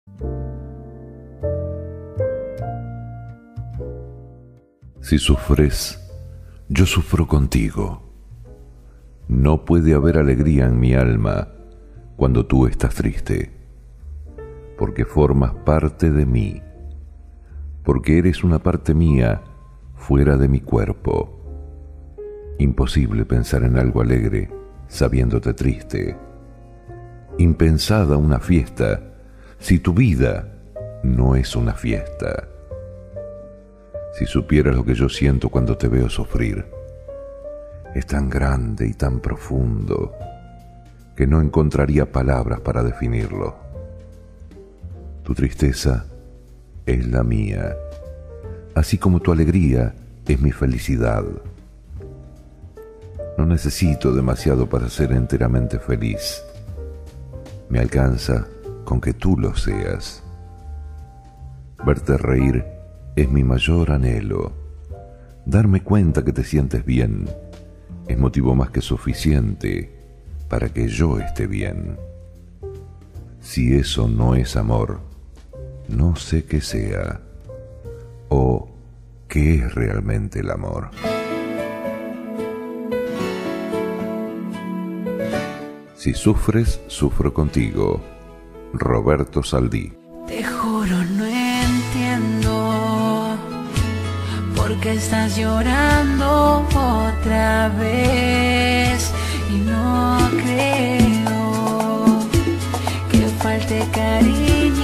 Si sufres, yo sufro contigo. No puede haber alegría en mi alma cuando tú estás triste, porque formas parte de mí, porque eres una parte mía fuera de mi cuerpo. Imposible pensar en algo alegre sabiéndote triste. Impensada una fiesta si tu vida no es una fiesta. Si supieras lo que yo siento cuando te veo sufrir, es tan grande y tan profundo que no encontraría palabras para definirlo. Tu tristeza es la mía, así como tu alegría es mi felicidad. No necesito demasiado para ser enteramente feliz. Me alcanza con que tú lo seas. Verte reír es mi mayor anhelo. Darme cuenta que te sientes bien es motivo más que suficiente para que yo esté bien. Si eso no es amor, no sé qué sea o qué es realmente el amor. Si sufres, sufro contigo. Roberto Saldí. Te juro, no entiendo por qué estás llorando otra vez. Y no creo que falte cariño